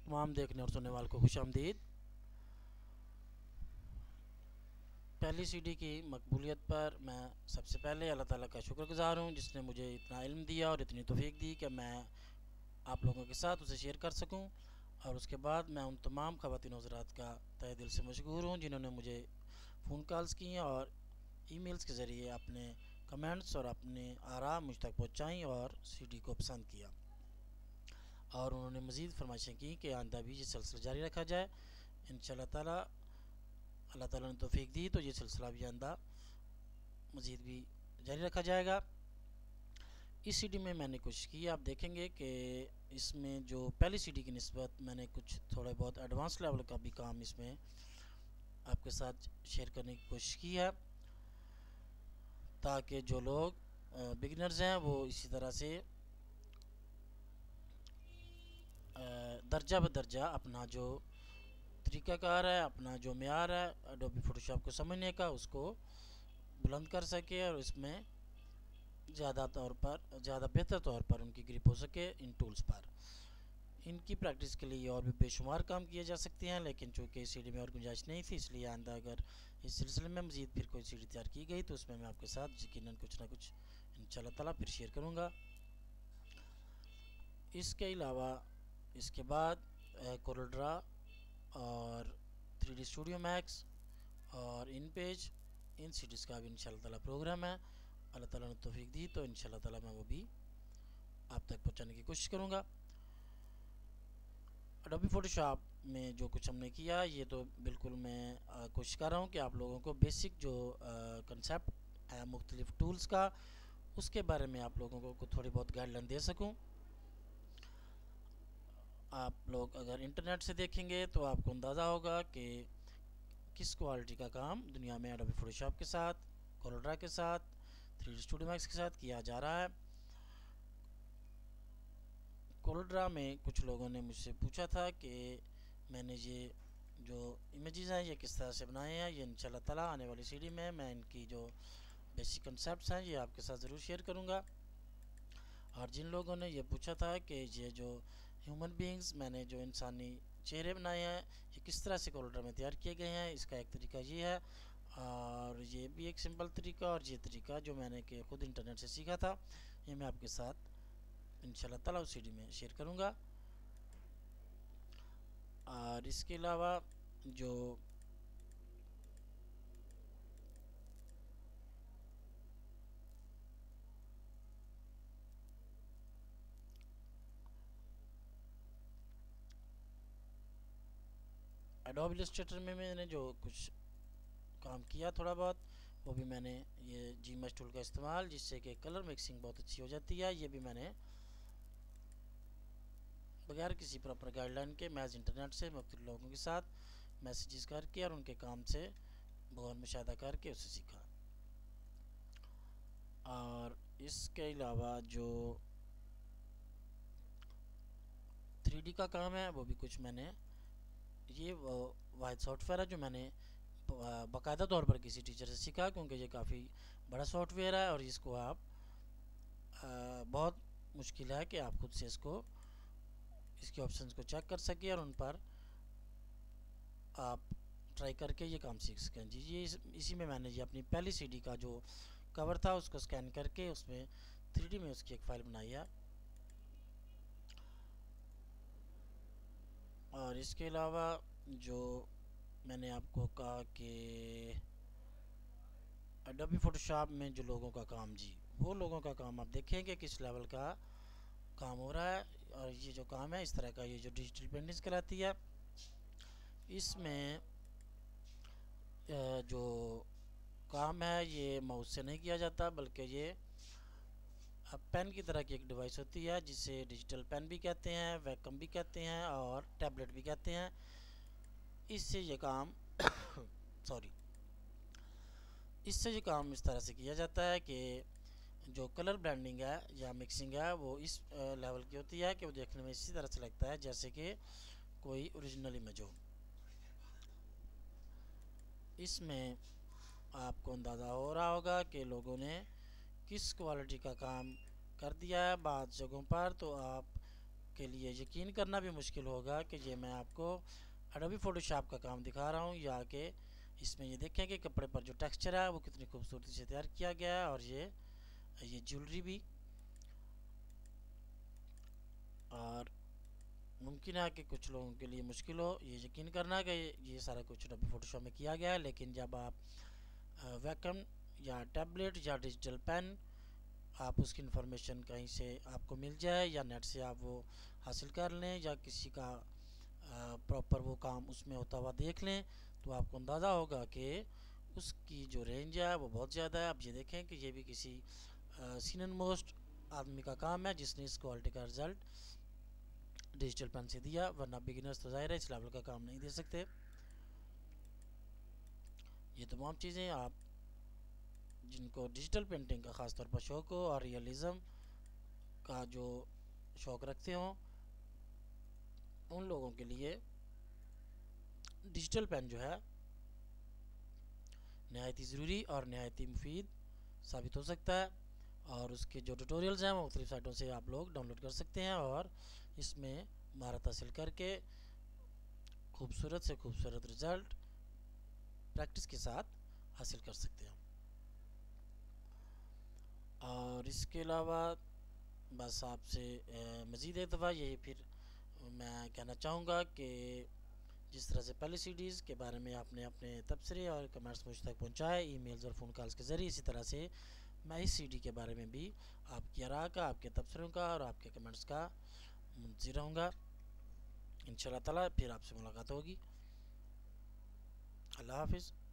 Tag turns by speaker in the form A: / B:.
A: तमाम देखने और सुनने वालों को खुशामदीद। पहली सीडी की मकबूलियत पर मैं सबसे पहले अल्लाह ताला का शुक्रगुज़ार हूँ, जिसने मुझे इतना इल्म दिया और इतनी तौफीक दी कि मैं आप लोगों के साथ उसे शेयर कर सकूँ। और उसके बाद मैं उन तमाम ख़वातीन हज़रात का तहे दिल से मशकूर हूँ जिन्होंने मुझे फ़ोन कॉल्स की हैं और ईमेल्स के ज़रिए अपने कमेंट्स और अपने आरा मुझ तक पहुँचाई और सीडी को पसंद किया। और उन्होंने मज़ीद फरमाइशें की कि आइंदा भी ये सिलसिला जारी रखा जाए। इंशाअल्लाह ताला अल्लाह ताला ने तौफीक दी तो ये सिलसिला भी आइंदा मज़ीद भी जारी रखा जाएगा। इस सीडी में मैंने कोशिश की, आप देखेंगे कि इसमें जो पहली सीडी की निस्बत मैंने कुछ थोड़े बहुत एडवांस लेवल का भी काम इसमें आपके साथ शेयर करने की कोशिश की है, ताकि जो लोग बिगिनर्स हैं वो इसी तरह से दर्जा बदर्जा अपना जो तरीक़ाकार है, अपना जो मेयार है एडोबी फ़ोटोशॉप को समझने का, उसको बुलंद कर सके और इसमें ज़्यादा बेहतर तौर पर उनकी ग्रिप हो सके इन टूल्स पर। इनकी प्रैक्टिस के लिए और भी बेशुमार काम किए जा सकते हैं, लेकिन चूँकि इस सीडी में और गुंजाइश नहीं थी, इसलिए आइंदा अगर इस सिलसिले में मज़ीद फिर कोई सीडी तैयार की गई तो उसमें मैं आपके साथ यकीनन कुछ ना कुछ इंशाअल्लाह ताला फिर शेयर करूँगा। इसके अलावा इसके बाद कोरल ड्रा और 3D स्टूडियो मैक्स और इन पेज, इन सीडीज़ का भी इंशाअल्लाह ताला प्रोग्राम है। अल्लाह ताला ने तौफीक दी तो इंशाअल्लाह ताला मैं वो भी आप तक पहुंचाने की कोशिश करूँगा। एडोबी फ़ोटोशॉप में जो कुछ हमने किया, ये तो बिल्कुल मैं कोशिश कर रहा हूँ कि आप लोगों को बेसिक जो कंसेप्ट है मुख्तलिफ़ टूल्स का, उसके बारे में आप लोगों को थोड़ी बहुत गाइडलाइन दे सकूँ। आप लोग अगर इंटरनेट से देखेंगे तो आपको अंदाज़ा होगा कि किस क्वालिटी का काम दुनिया में एडोबी फ़ोटोशॉप के साथ, कोरल ड्रा के साथ, 3D स्टूडियो मैक्स के साथ किया जा रहा है। कोरल ड्रा में कुछ लोगों ने मुझसे पूछा था कि मैंने ये जो इमेजेस हैं ये किस तरह से बनाए हैं। ये इंशाअल्लाह ताला आने वाली सीडी में मैं इनकी जो बेसिक कंसेप्ट्स हैं ये आपके साथ ज़रूर शेयर करूँगा। और जिन लोगों ने ये पूछा था कि ये जो ह्यूमन बीइंग्स मैंने जो इंसानी चेहरे बनाए हैं ये किस तरह से कोरल ड्रा में तैयार किए गए हैं, इसका एक तरीका ये है और ये भी एक सिंपल तरीका, और ये तरीका जो मैंने कि खुद इंटरनेट से सीखा था, ये मैं आपके साथ इंशाअल्लाह ताला उस सीडी में शेयर करूँगा। और इसके अलावा जो एडोब इलस्ट्रेटर में मैंने जो कुछ काम किया थोड़ा बहुत, वो भी मैंने ये जीमेश टूल का इस्तेमाल, जिससे कि कलर मिक्सिंग बहुत अच्छी हो जाती है, ये भी मैंने बगैर किसी प्रॉपर गाइडलाइन के महज इंटरनेट से मुख्तलिफ लोगों के साथ मैसेजेस करके और उनके काम से गौर मुशाहिदा करके उसे सीखा। और इसके अलावा जो 3D का काम है वो भी कुछ मैंने, ये वाहिद सॉफ्टवेयर है जो मैंने बाकायदा तौर पर किसी टीचर से सीखा, क्योंकि ये काफ़ी बड़ा सॉफ्टवेयर है और इसको आप बहुत मुश्किल है कि आप खुद से इसके ऑप्शंस को चेक कर सकें और उन पर आप ट्राई करके ये काम सीख सकें। जी ये इसी में मैंने ये अपनी पहली सीडी का जो कवर था उसको स्कैन करके उसमें 3D में उसकी एक फ़ाइल बनाई है। और इसके अलावा जो मैंने आपको कहा कि एडोबी फ़ोटोशॉप में जो लोगों का काम, जी वो लोगों का काम आप देखेंगे किस लेवल का काम हो रहा है। और ये जो काम है इस तरह का, ये जो डिजिटल पेंटिंग्स कहलाती है, इसमें जो काम है ये माउस से नहीं किया जाता, बल्कि ये पेन की तरह की एक डिवाइस होती है जिसे डिजिटल पेन भी कहते हैं, वैक्यूम भी कहते हैं और टैबलेट भी कहते हैं। इससे ये काम सॉरी इससे ये काम इस तरह से किया जाता है कि जो कलर ब्लेंडिंग है या मिक्सिंग है वो इस लेवल की होती है कि वो देखने में इसी तरह से लगता है जैसे कि कोई ओरिजिनल इमेज हो। इसमें आपको अंदाज़ा हो रहा होगा कि लोगों ने किस क्वालिटी का काम कर दिया है। बाद जगहों पर तो आप के लिए यकीन करना भी मुश्किल होगा कि ये मैं आपको एडोबी फ़ोटोशॉप का काम दिखा रहा हूँ, या कि इसमें ये देखें कि कपड़े पर जो टेक्सचर है वो कितनी खूबसूरती से तैयार किया गया है, और ये ज्वेलरी भी। और मुमकिन है कि कुछ लोगों के लिए मुश्किल हो ये यकीन करना कि ये सारा कुछ एडोबी फ़ोटोशॉप में किया गया है, लेकिन जब आप वैकम या टैबलेट या डिजिटल पेन, आप उसकी इन्फॉर्मेशन कहीं से आपको मिल जाए या नेट से आप वो हासिल कर लें, या किसी का प्रॉपर वो काम उसमें होता हुआ देख लें, तो आपको अंदाज़ा होगा कि उसकी जो रेंज है वो बहुत ज़्यादा है। आप ये देखें कि ये भी किसी सीनियर मोस्ट आदमी का काम है जिसने इस क्वालिटी का रिज़ल्ट डिजिटल पेन से दिया, वरना बिगिनर्स तो ज़ाहिर है इस लेवल का काम नहीं दे सकते। ये तमाम चीज़ें आप जिनको डिजिटल पेंटिंग का ख़ास तौर पर शौक़ हो और रियलिज़म का जो शौक़ रखते हों, उन लोगों के लिए डिजिटल पेन जो है नहायत ही ज़रूरी और नहायत ही मुफीद साबित हो सकता है। और उसके जो ट्यूटोरियल्स हैं वो मुख्तलिफ़ साइटों से आप लोग डाउनलोड कर सकते हैं और इसमें महारत हासिल करके खूबसूरत से खूबसूरत रिज़ल्ट प्रैक्टिस के साथ हासिल कर सकते हैं। और इसके अलावा बस आपसे मज़ीद एक दफ़ा यही फिर मैं कहना चाहूँगा कि जिस तरह से पहली सीडीज़ के बारे में आपने अपने तबसरे और कमेंट्स मुझ तक पहुँचाए ईमेल्स और फ़ोन कॉल्स के ज़रिए, इसी तरह से मैं इस सीडी के बारे में भी आपकी आरा का, आपके तबसरों का और आपके कमेंट्स का मुंतज़िर रहूँगा। इंशाअल्लाह ताला फिर आपसे मुलाकात होगी। अल्लाह हाफ़िज़।